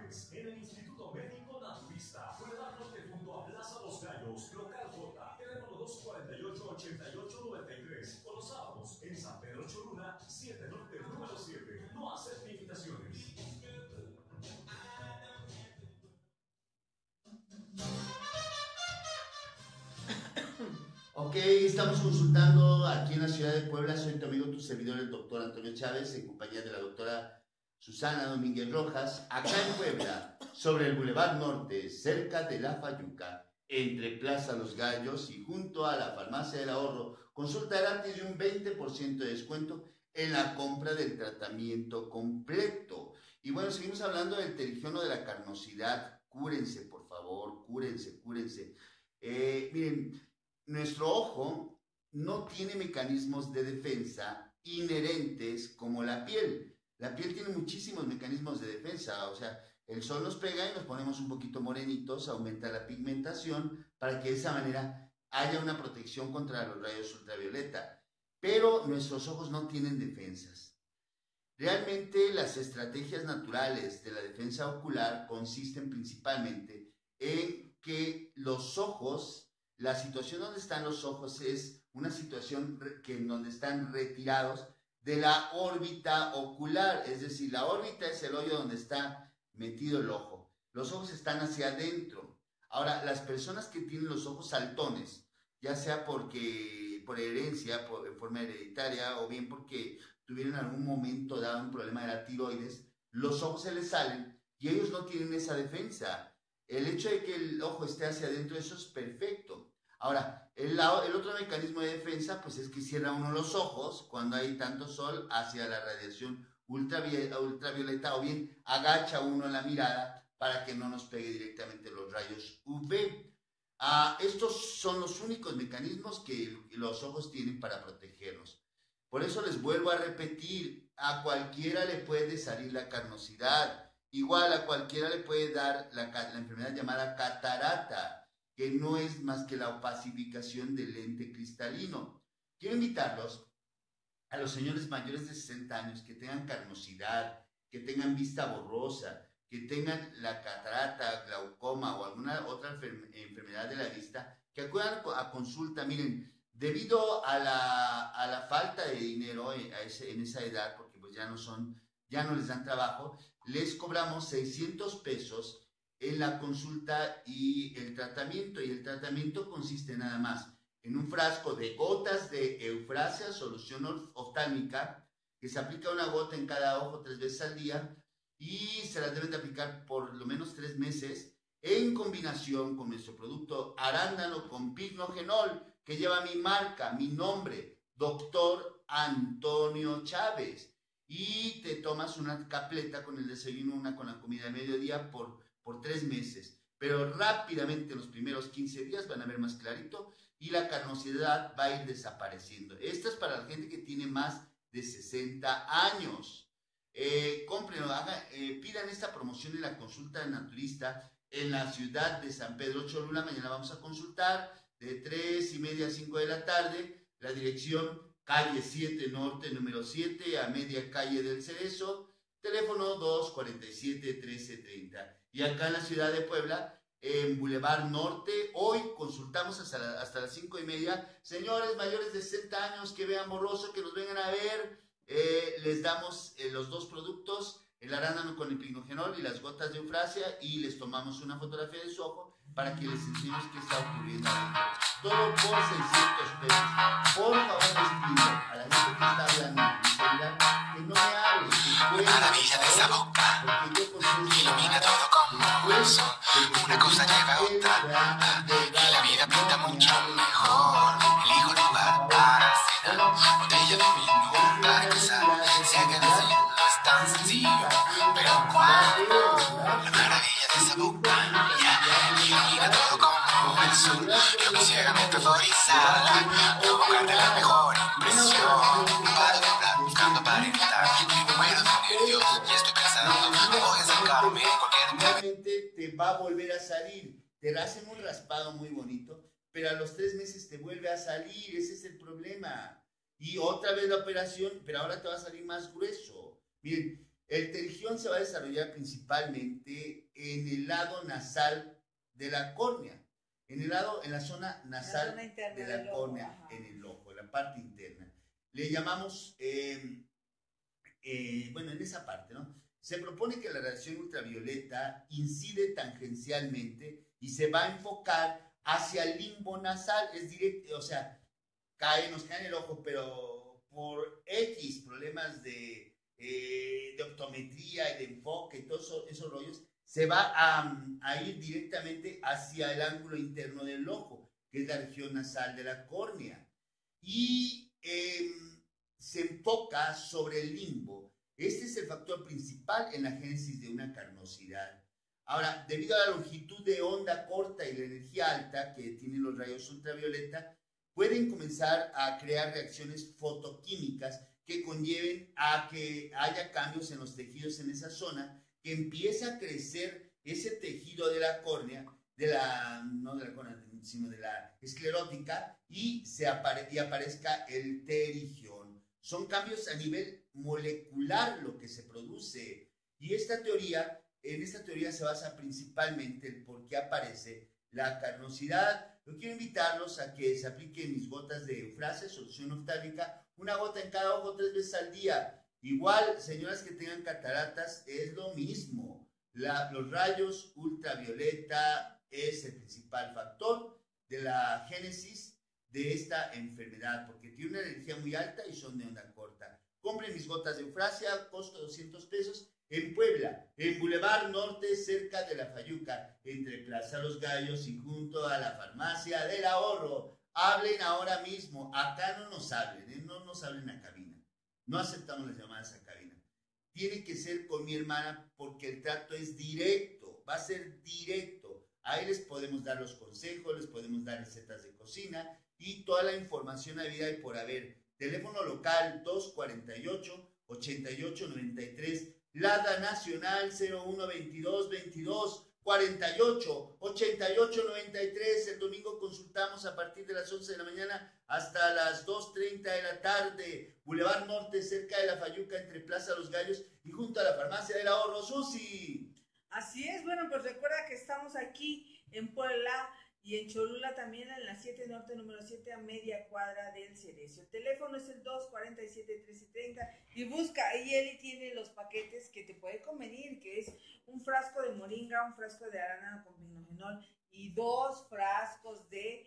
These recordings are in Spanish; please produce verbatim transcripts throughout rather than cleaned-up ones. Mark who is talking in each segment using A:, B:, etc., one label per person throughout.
A: Chávez, en el Instituto Médico Naturista, Boulevard Norte junto a Plaza Los Gallos, Local J, teléfono dos cuatro ocho, ocho ocho nueve tres, o los sábados en San Pedro Cholula, siete Norte, número siete. No acepte invitaciones.
B: Ok, estamos consultando aquí en la ciudad de Puebla. Soy tu amigo, tu servidor, el doctor Antonio Chávez, en compañía de la doctora Susana Domínguez Rojas, acá en Puebla, sobre el Boulevard Norte, cerca de La Fayuca, entre Plaza Los Gallos y junto a la Farmacia del Ahorro. Consulta gratis de un veinte por ciento de descuento en la compra del tratamiento completo. Y bueno, seguimos hablando del terigiono de la carnosidad. Cúrense, por favor, cúrense, cúrense. Eh, miren, nuestro ojo no tiene mecanismos de defensa inherentes como la piel. La piel tiene muchísimos mecanismos de defensa, o sea, el sol nos pega y nos ponemos un poquito morenitos, aumenta la pigmentación para que de esa manera haya una protección contra los rayos ultravioleta. Pero nuestros ojos no tienen defensas. Realmente las estrategias naturales de la defensa ocular consisten principalmente en que los ojos, la situación donde están los ojos es una situación que en donde están retirados de la órbita ocular, es decir, la órbita es el hoyo donde está metido el ojo. Los ojos están hacia adentro. Ahora, las personas que tienen los ojos saltones, ya sea porque por herencia, por, en forma hereditaria, o bien porque tuvieron en algún momento dado un problema de la tiroides, los ojos se les salen y ellos no tienen esa defensa. El hecho de que el ojo esté hacia adentro, eso es perfecto. Ahora, el, el otro mecanismo de defensa, pues es que cierra uno los ojos cuando hay tanto sol hacia la radiación ultravioleta, ultravioleta, o bien agacha uno la mirada para que no nos pegue directamente los rayos U V. Ah, estos son los únicos mecanismos que los ojos tienen para protegernos. Por eso les vuelvo a repetir, a cualquiera le puede salir la carnosidad, igual a cualquiera le puede dar la, la enfermedad llamada catarata, que no es más que la opacificación del lente cristalino. Quiero invitarlos a los señores mayores de sesenta años que tengan carnosidad, que tengan vista borrosa, que tengan la catarata, glaucoma o alguna otra enfermedad de la vista, que acudan a consulta. Miren, debido a la, a la falta de dinero a ese, en esa edad, porque pues ya no son, ya no les dan trabajo, les cobramos seiscientos pesos en la consulta y el tratamiento. Y el tratamiento consiste nada más en un frasco de gotas de Eufrasia, solución oftálmica, que se aplica una gota en cada ojo tres veces al día y se las deben de aplicar por lo menos tres meses en combinación con nuestro producto arándano con pignogenol, que lleva mi marca, mi nombre, doctor Antonio Chávez. Y te tomas una capleta con el desayuno, una con la comida de mediodía por, por tres meses. Pero rápidamente, en los primeros quince días, van a ver más clarito y la carnosidad va a ir desapareciendo. Esta es para la gente que tiene más de sesenta años. Eh, compren, hagan, eh, pidan esta promoción en la consulta de naturista en la ciudad de San Pedro Cholula. Mañana vamos a consultar de tres y media a cinco de la tarde. La dirección, calle siete Norte, número siete, a media calle del Cerezo. Teléfono dos cuatro siete, trece treinta. Y acá en la ciudad de Puebla, en Boulevard Norte, hoy consultamos hasta, la, hasta las cinco y media. Señores mayores de sesenta años que vean borroso, que nos vengan a ver, eh, les damos eh, los dos productos, el arándano con el pignogenol y las gotas de Eufrasia, y les tomamos una fotografía de su ojo para que les enseñemos qué está ocurriendo adentro. Todo por seiscientos pesos. Por favor, les pido a la gente que está hablando en mi celular que no me hable, que cuente,
C: maravilla de esa boca, ilumina todo como un sol, una cosa lleva a otra, y la vida pinta mucho mejor. Elijo no guardársela, botella diminuta, quizá se haga decir no es tan sencillo, pero cuando la maravilla de esa boca, ya, ilumina todo como el sol, lo que ciegamente euforizada, provocarte la mejor impresión, no paro de hablar buscando aparentar, me muero de nervios y estoy pensando, voy a acercarme en cualquier
B: realmente te va a volver a salir. Te hacen un raspado muy bonito, pero a los tres meses te vuelve a salir. Ese es el problema. Y otra vez la operación, pero ahora te va a salir más grueso. Miren, El pterigión se va a desarrollar principalmente en el lado nasal de la córnea, en el lado, en la zona nasal
D: la zona interna
B: de la
D: del
B: córnea,
D: ojo,
B: en el ojo, la parte interna. Le llamamos, eh, eh, bueno, en esa parte, ¿no? Se propone que la radiación ultravioleta incide tangencialmente y se va a enfocar hacia el limbo nasal, es directo, o sea, cae, nos cae en el ojo, pero por X problemas de, eh, de optometría y de enfoque y todos eso, esos rollos, se va a, a ir directamente hacia el ángulo interno del ojo, que es la región nasal de la córnea, y eh, se enfoca sobre el limbo. Este es el factor principal en la génesis de una carnosidad. Ahora, debido a la longitud de onda corta y la energía alta que tienen los rayos ultravioleta, pueden comenzar a crear reacciones fotoquímicas que conlleven a que haya cambios en los tejidos en esa zona, que empieza a crecer ese tejido de la córnea, de la, no de la córnea, sino de la esclerótica, y, se apare, y aparezca el pterigión. Son cambios a nivel molecular lo que se produce. Y esta teoría, en esta teoría se basa principalmente en por qué aparece la carnosidad. Yo quiero invitarlos a que se apliquen mis gotas de Eufrasia, solución oftálmica, una gota en cada ojo tres veces al día. Igual, señoras que tengan cataratas, es lo mismo. La, los rayos ultravioleta es el principal factor de la génesis de esta enfermedad, porque tiene una energía muy alta y son de onda corta. Compren mis gotas de Eufrasia, costo doscientos pesos, en Puebla, en Boulevard Norte, cerca de la Fayuca, entre Plaza Los Gallos y junto a la Farmacia del Ahorro. Hablen ahora mismo, acá no nos hablen, ¿eh? No nos hablen a cabina, no aceptamos las llamadas a cabina. Tiene que ser con mi hermana porque el trato es directo, va a ser directo. Ahí les podemos dar los consejos, les podemos dar recetas de cocina y toda la información habida y por haber. Teléfono local dos cuarenta y ocho, ochenta y ocho noventa y tres, Lada Nacional cero uno veintidós veintidós cuarenta y ocho ochenta y ocho noventa y tres. El domingo consultamos a partir de las once de la mañana hasta las dos treinta de la tarde. Boulevard Norte, cerca de la Fayuca, entre Plaza Los Gallos y junto a la Farmacia del Ahorro. Susi.
D: Así es, bueno, pues recuerda que estamos aquí en Puebla y en Cholula también, en la siete Norte, número siete, a media cuadra del Cerezo. El teléfono es el dos cuarenta y siete, trece treinta y busca, ahí Eli tiene los paquetes que te puede convenir, que es un frasco de moringa, un frasco de arándano con pinogenol y dos frascos de,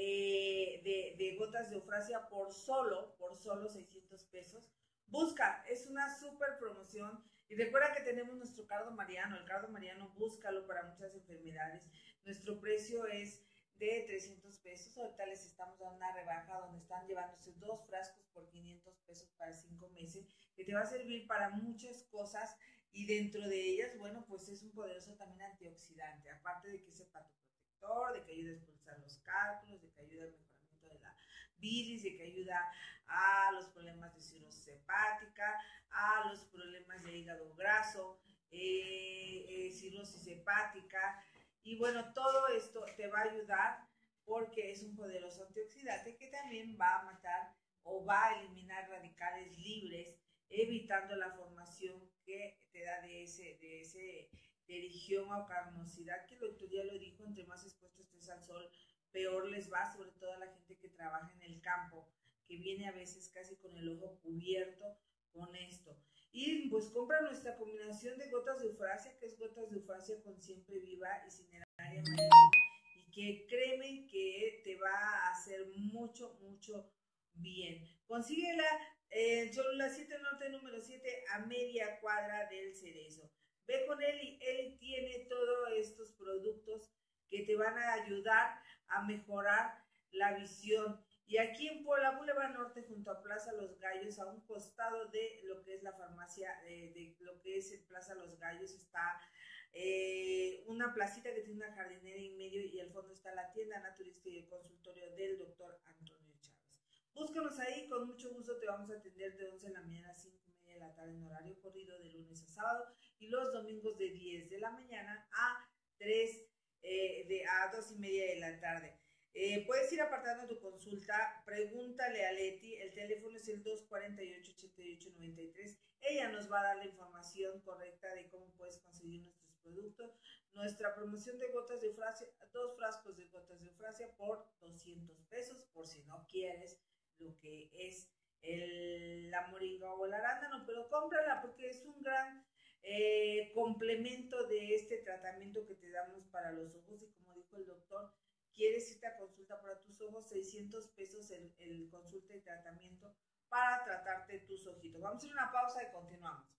D: eh, de, de gotas de Eufrasia por solo, por solo seiscientos pesos. Busca, es una súper promoción. Y recuerda que tenemos nuestro cardo mariano. El cardo mariano, búscalo para muchas enfermedades. Nuestro precio es de trescientos pesos. Ahorita les estamos dando una rebaja donde están llevándose dos frascos por quinientos pesos para cinco meses, que te va a servir para muchas cosas. Y dentro de ellas, bueno, pues es un poderoso también antioxidante. Aparte de que es hepatoprotector, de que ayuda a expulsar los cálculos, de que ayuda al mejoramiento de la bilis, de que ayuda a los problemas de cirrosis hepática, a los problemas de hígado graso, eh, eh, cirrosis hepática, y bueno, todo esto te va a ayudar porque es un poderoso antioxidante que también va a matar o va a eliminar radicales libres, evitando la formación que te da de ese, de ese pterigión o carnosidad, que el doctor ya lo dijo, entre más expuesto estés al sol, peor les va, sobre todo a la gente que trabaja en el campo, que viene a veces casi con el ojo cubierto con esto. Y pues compra nuestra combinación de gotas de Eufrasia, que es gotas de Eufrasia con siempre viva y cineraria marítima, y que créeme que te va a hacer mucho, mucho bien. Consíguela en Cholula siete Norte, número siete, a media cuadra del Cerezo. Ve con Eli, Eli tiene todos estos productos que te van a ayudar a mejorar la visión. Y aquí en Puebla, Boulevard Norte, junto a Plaza Los Gallos, a un costado de lo que es la farmacia, de, de lo que es el Plaza Los Gallos, está eh, una placita que tiene una jardinera en medio y al fondo está la tienda naturista y el consultorio del doctor Antonio Chávez. Búscanos ahí, con mucho gusto te vamos a atender de once de la mañana a cinco y media de la tarde en horario corrido de lunes a sábado y los domingos de diez de la mañana a tres, eh, de, a dos y media de la tarde. Eh, puedes ir apartando tu consulta, pregúntale a Leti, el teléfono es el dos cuarenta y ocho, ochenta y ocho noventa y tres, ella ella nos va a dar la información correcta de cómo puedes conseguir nuestros productos. Nuestra promoción de gotas de eufrasia, dos frascos de gotas de eufrasia por doscientos pesos, por si no quieres lo que es el, la moringa o el arándano, pero cómprala porque es un gran eh, complemento de este tratamiento que te damos para los ojos. Y como dijo el doctor, quieres irte a consulta para tus ojos, seiscientos pesos el, el consulta y tratamiento para tratarte tus ojitos. Vamos a hacer una pausa y continuamos.